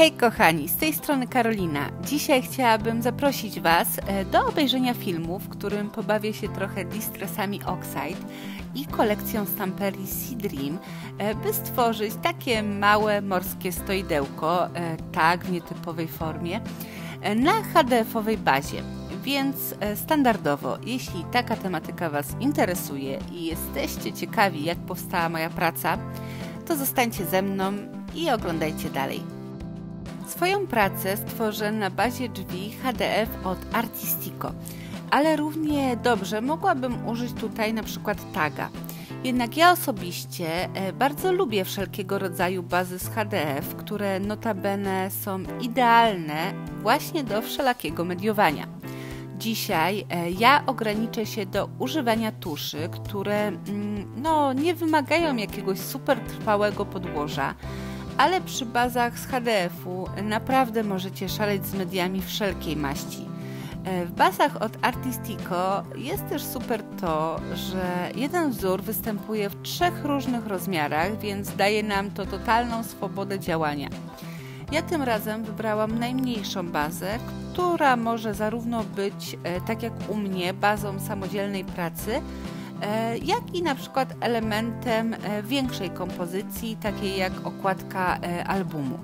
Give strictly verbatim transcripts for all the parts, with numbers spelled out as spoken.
Hej kochani, z tej strony Karolina. Dzisiaj chciałabym zaprosić Was do obejrzenia filmu, w którym pobawię się trochę Distressami Oxide i kolekcją stamperii Sea Dream, by stworzyć takie małe morskie stoidełko, tak w nietypowej formie, na H D F-owej bazie. Więc standardowo, jeśli taka tematyka Was interesuje i jesteście ciekawi, jak powstała moja praca, to zostańcie ze mną i oglądajcie dalej. Swoją pracę stworzę na bazie drzwi H D F od Artistico, ale równie dobrze mogłabym użyć tutaj na przykład taga. Jednak ja osobiście bardzo lubię wszelkiego rodzaju bazy z H D F, które notabene są idealne właśnie do wszelakiego mediowania. Dzisiaj ja ograniczę się do używania tuszy, które no, nie wymagają jakiegoś super trwałego podłoża, ale przy bazach z H D F-u naprawdę możecie szaleć z mediami wszelkiej maści. W bazach od Artistico jest też super to, że jeden wzór występuje w trzech różnych rozmiarach, więc daje nam to totalną swobodę działania. Ja tym razem wybrałam najmniejszą bazę, która może zarówno być, tak jak u mnie, bazą samodzielnej pracy, jak i na przykład elementem większej kompozycji, takiej jak okładka albumu.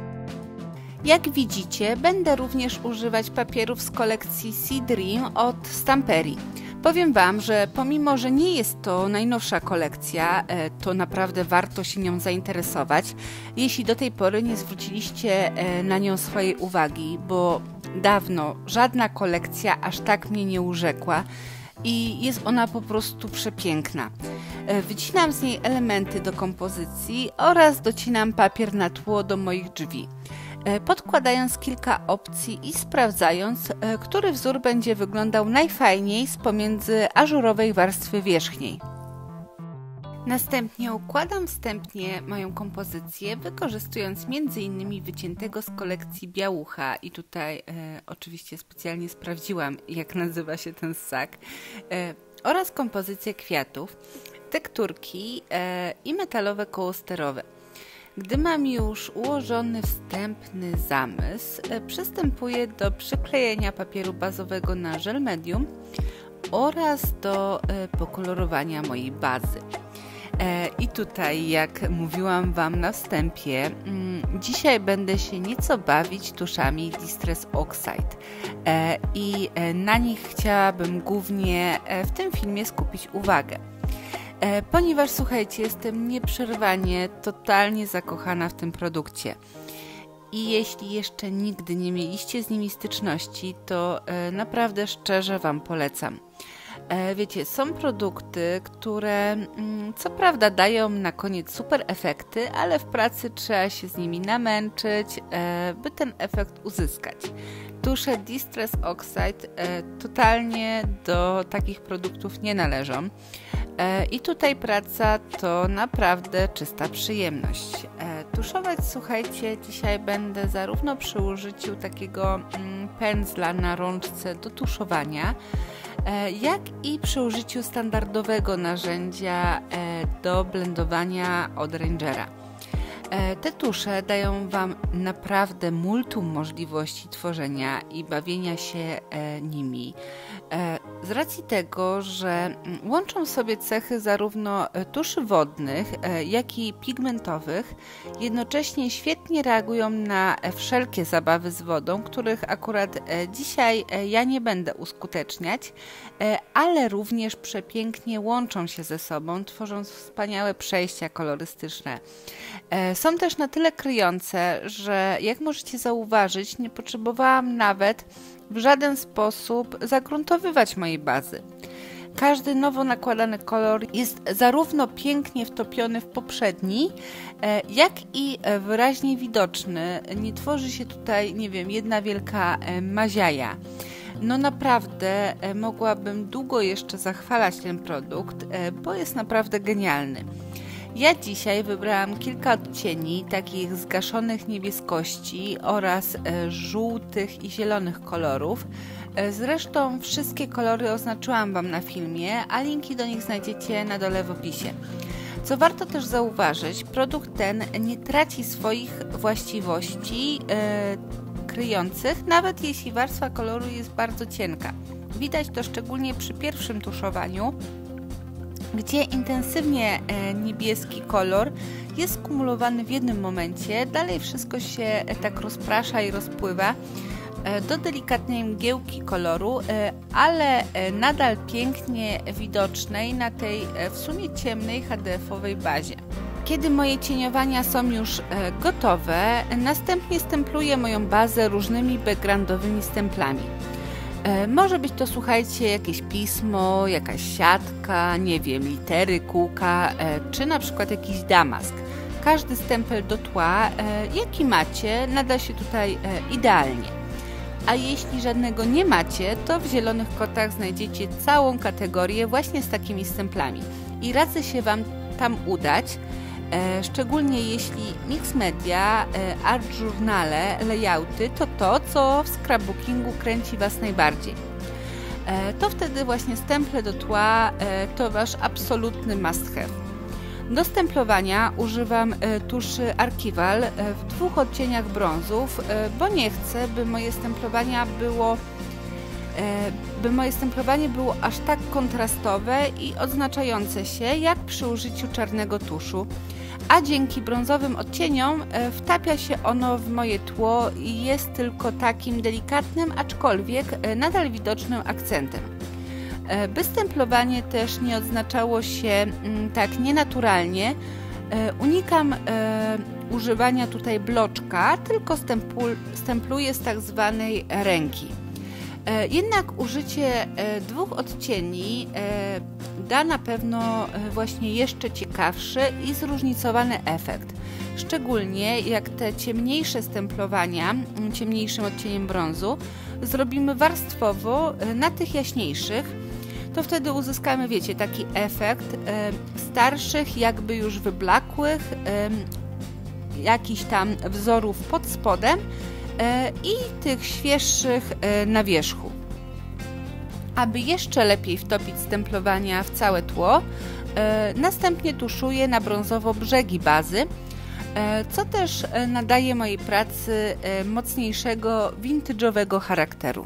Jak widzicie, będę również używać papierów z kolekcji Sea Dream od Stamperii. Powiem Wam, że pomimo, że nie jest to najnowsza kolekcja, to naprawdę warto się nią zainteresować, jeśli do tej pory nie zwróciliście na nią swojej uwagi, bo dawno żadna kolekcja aż tak mnie nie urzekła i jest ona po prostu przepiękna. Wycinam z niej elementy do kompozycji oraz docinam papier na tło do moich drzwi, podkładając kilka opcji i sprawdzając, który wzór będzie wyglądał najfajniej z pomiędzy ażurowej warstwy wierzchniej. Następnie układam wstępnie moją kompozycję, wykorzystując między innymi wyciętego z kolekcji białucha i tutaj e, oczywiście specjalnie sprawdziłam, jak nazywa się ten ssak, e, oraz kompozycję kwiatów, tekturki e, i metalowe koło sterowe. Gdy mam już ułożony wstępny zamysł, e, przystępuję do przyklejenia papieru bazowego na żel medium oraz do e, pokolorowania mojej bazy. I tutaj, jak mówiłam Wam na wstępie, dzisiaj będę się nieco bawić tuszami Distress Oxide i na nich chciałabym głównie w tym filmie skupić uwagę. Ponieważ, słuchajcie, jestem nieprzerwanie, totalnie zakochana w tym produkcie. I jeśli jeszcze nigdy nie mieliście z nimi styczności, to naprawdę szczerze Wam polecam. Wiecie, są produkty, które co prawda dają na koniec super efekty, ale w pracy trzeba się z nimi namęczyć, by ten efekt uzyskać. Tusze Distress Oxide totalnie do takich produktów nie należą. I tutaj praca to naprawdę czysta przyjemność. Tuszować, słuchajcie, dzisiaj będę zarówno przy użyciu takiego pędzla na rączce do tuszowania, jak i przy użyciu standardowego narzędzia do blendowania od Rangera. Te tusze dają Wam naprawdę multum możliwości tworzenia i bawienia się nimi. Z racji tego, że łączą sobie cechy zarówno tuszy wodnych, jak i pigmentowych, jednocześnie świetnie reagują na wszelkie zabawy z wodą, których akurat dzisiaj ja nie będę uskuteczniać, ale również przepięknie łączą się ze sobą, tworząc wspaniałe przejścia kolorystyczne. Są też na tyle kryjące, że jak możecie zauważyć, nie potrzebowałam nawet w żaden sposób zagruntowywać mojej bazy. Każdy nowo nakładany kolor jest zarówno pięknie wtopiony w poprzedni, jak i wyraźnie widoczny. Nie tworzy się tutaj, nie wiem, jedna wielka maziaja. No naprawdę mogłabym długo jeszcze zachwalać ten produkt, bo jest naprawdę genialny. Ja dzisiaj wybrałam kilka odcieni takich zgaszonych niebieskości oraz żółtych i zielonych kolorów. Zresztą wszystkie kolory oznaczyłam Wam na filmie, a linki do nich znajdziecie na dole w opisie. Co warto też zauważyć, produkt ten nie traci swoich właściwości e, kryjących, nawet jeśli warstwa koloru jest bardzo cienka. Widać to szczególnie przy pierwszym tuszowaniu, gdzie intensywnie e, niebieski kolor jest skumulowany w jednym momencie, dalej wszystko się e, tak rozprasza i rozpływa e, do delikatnej mgiełki koloru, e, ale e, nadal pięknie widocznej na tej e, w sumie ciemnej H D F-owej bazie. Kiedy moje cieniowania są już e, gotowe, następnie stempluję moją bazę różnymi backgroundowymi stemplami. E, może być to, słuchajcie, jakieś pismo, jakaś siatka, nie wiem, litery, kółka, e, czy na przykład jakiś damask. Każdy stempel do tła, e, jaki macie, nada się tutaj e, idealnie. A jeśli żadnego nie macie, to w Zielonych Kotach znajdziecie całą kategorię właśnie z takimi stemplami. I radzę się Wam tam udać, e, szczególnie jeśli mix media, e, art journale, layouty to to, co w scrapbookingu kręci Was najbardziej. E, to wtedy właśnie stemple do tła e, to Wasz absolutny must have. Do stemplowania używam e, tuszy Archival e, w dwóch odcieniach brązów, e, bo nie chcę, by moje stemplowania było e, by moje stemplowanie było aż tak kontrastowe i odznaczające się jak przy użyciu czarnego tuszu, a dzięki brązowym odcieniom e, wtapia się ono w moje tło i jest tylko takim delikatnym, aczkolwiek e, nadal widocznym akcentem. By stemplowanie też nie odznaczało się m, tak nienaturalnie, e, unikam e, używania tutaj bloczka, tylko stempul, stempluję z tak zwanej ręki. E, jednak użycie e, dwóch odcieni e, da na pewno e, właśnie jeszcze ciekawszy i zróżnicowany efekt. Szczególnie jak te ciemniejsze stemplowania, ciemniejszym odcieniem brązu, zrobimy warstwowo e, na tych jaśniejszych, to wtedy uzyskamy, wiecie, taki efekt e, starszych, jakby już wyblakłych, e, jakichś tam wzorów pod spodem e, i tych świeższych e, na wierzchu. Aby jeszcze lepiej wtopić stemplowania w całe tło, e, następnie tuszuję na brązowo brzegi bazy, e, co też nadaje mojej pracy e, mocniejszego, vintage'owego charakteru.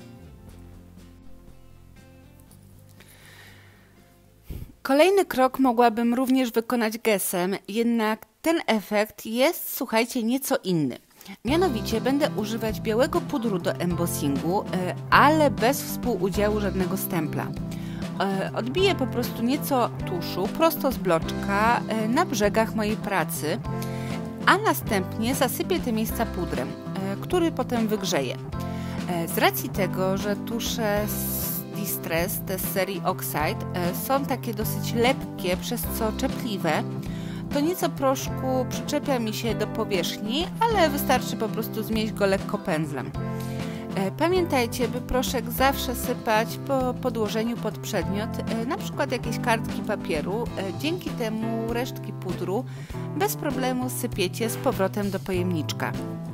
Kolejny krok mogłabym również wykonać gesem, jednak ten efekt jest, słuchajcie, nieco inny. Mianowicie będę używać białego pudru do embossingu, ale bez współudziału żadnego stempla. Odbiję po prostu nieco tuszu prosto z bloczka na brzegach mojej pracy, a następnie zasypię te miejsca pudrem, który potem wygrzeję. Z racji tego, że tusze Distress, te z serii Oxide, są takie dosyć lepkie, przez co czepliwe, to nieco proszku przyczepia mi się do powierzchni, ale wystarczy po prostu zmieść go lekko pędzlem. Pamiętajcie, by proszek zawsze sypać po podłożeniu pod przedmiot, na przykład jakieś kartki papieru. Dzięki temu resztki pudru bez problemu sypiecie z powrotem do pojemniczka.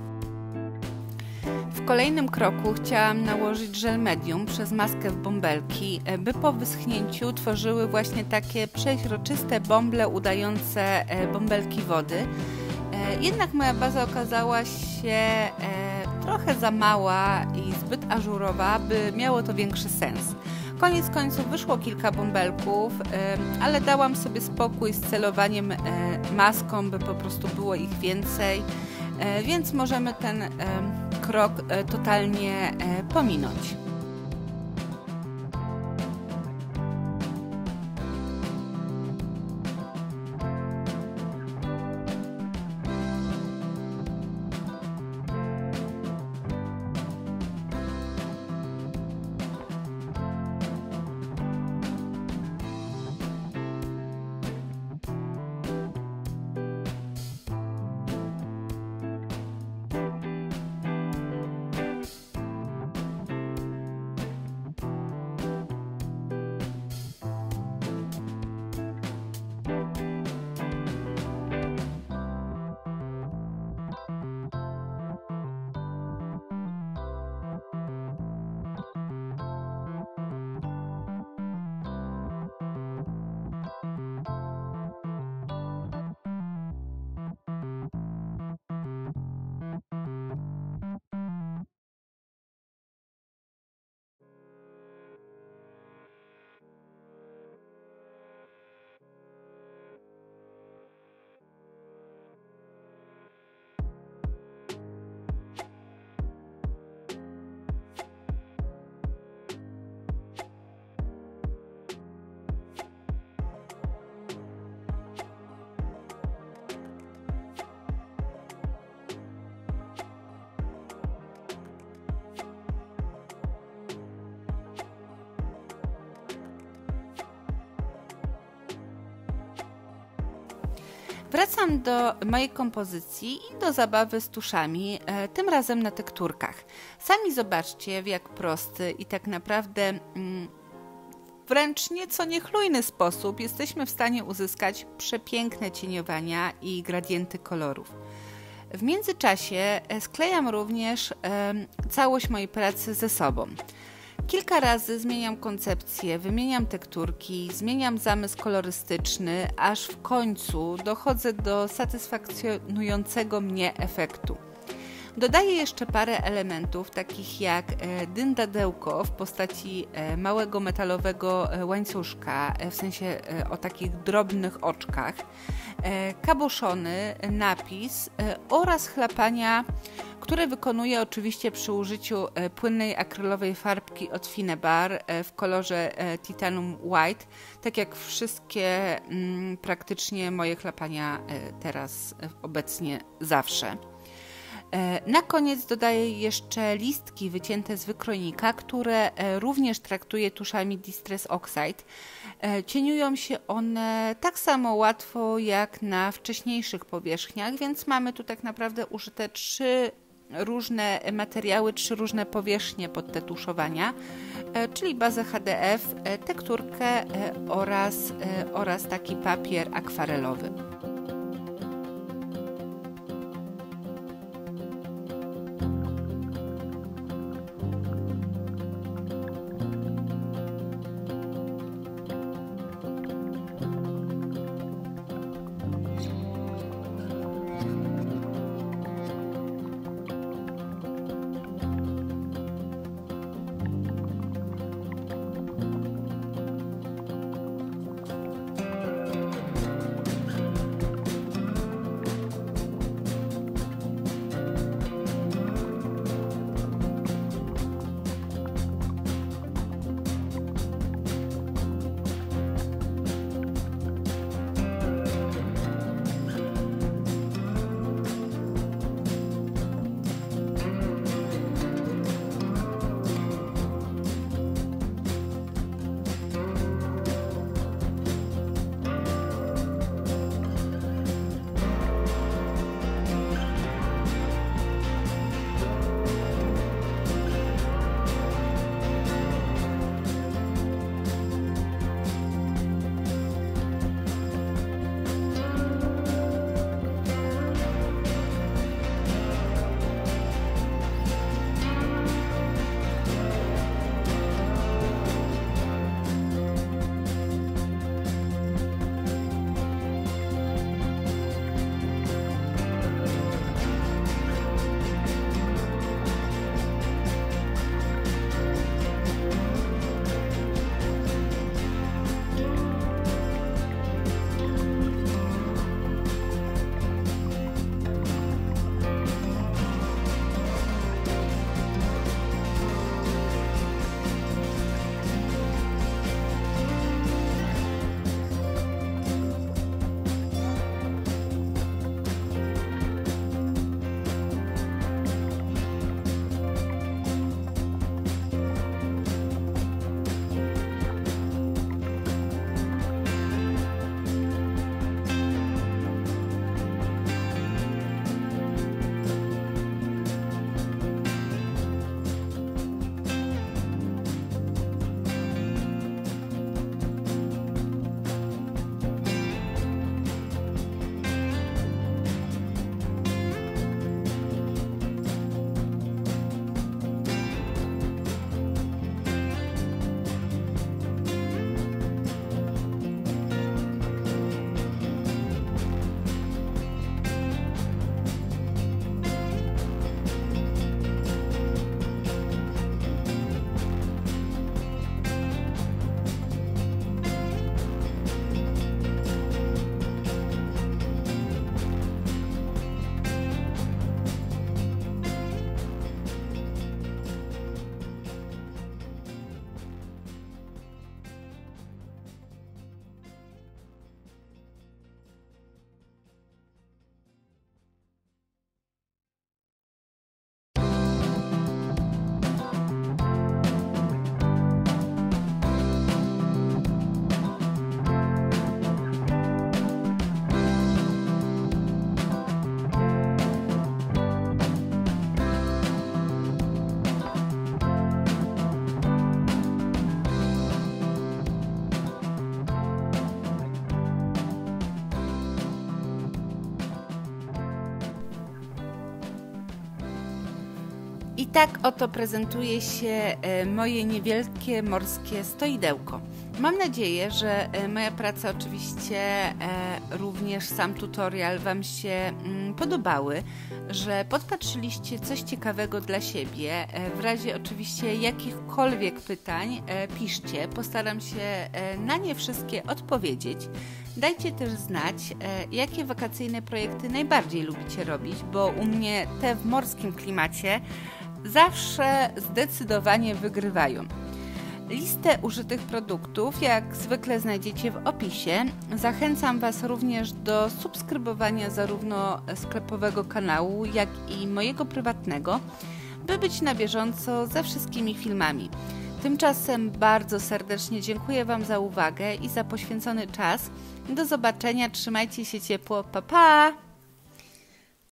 W kolejnym kroku chciałam nałożyć żel medium przez maskę w bąbelki, by po wyschnięciu tworzyły właśnie takie przeźroczyste bąble udające bąbelki wody. Jednak moja baza okazała się trochę za mała i zbyt ażurowa, by miało to większy sens. Koniec końców wyszło kilka bąbelków, ale dałam sobie spokój z celowaniem maską, by po prostu było ich więcej, więc możemy ten krok totalnie pominąć. Wracam do mojej kompozycji i do zabawy z tuszami, e, tym razem na tekturkach. Sami zobaczcie, w jak prosty i tak naprawdę mm, wręcz nieco niechlujny sposób jesteśmy w stanie uzyskać przepiękne cieniowania i gradienty kolorów. W międzyczasie sklejam również e, całość mojej pracy ze sobą. Kilka razy zmieniam koncepcję, wymieniam tekturki, zmieniam zamysł kolorystyczny, aż w końcu dochodzę do satysfakcjonującego mnie efektu. Dodaję jeszcze parę elementów, takich jak dyndadełko w postaci małego metalowego łańcuszka, w sensie o takich drobnych oczkach, kaboszony, napis oraz chlapania, które wykonuję oczywiście przy użyciu płynnej akrylowej farbki od Finebar w kolorze Titanium White, tak jak wszystkie mm, praktycznie moje chlapania teraz obecnie zawsze. Na koniec dodaję jeszcze listki wycięte z wykrojnika, które również traktuję tuszami Distress Oxide. Cieniują się one tak samo łatwo jak na wcześniejszych powierzchniach, więc mamy tu tak naprawdę użyte trzy różne materiały, trzy różne powierzchnie pod te tuszowania, czyli bazę H D F, tekturkę oraz, oraz taki papier akwarelowy. tak oto prezentuje się moje niewielkie morskie stoidełko. Mam nadzieję, że moja praca, oczywiście również sam tutorial Wam się podobały, że podpatrzyliście coś ciekawego dla siebie. W razie oczywiście jakichkolwiek pytań piszcie, postaram się na nie wszystkie odpowiedzieć. Dajcie też znać, jakie wakacyjne projekty najbardziej lubicie robić, bo u mnie te w morskim klimacie zawsze zdecydowanie wygrywają. Listę użytych produktów jak zwykle znajdziecie w opisie. Zachęcam Was również do subskrybowania zarówno sklepowego kanału, jak i mojego prywatnego, by być na bieżąco ze wszystkimi filmami. Tymczasem bardzo serdecznie dziękuję Wam za uwagę i za poświęcony czas. Do zobaczenia, trzymajcie się ciepło, pa pa!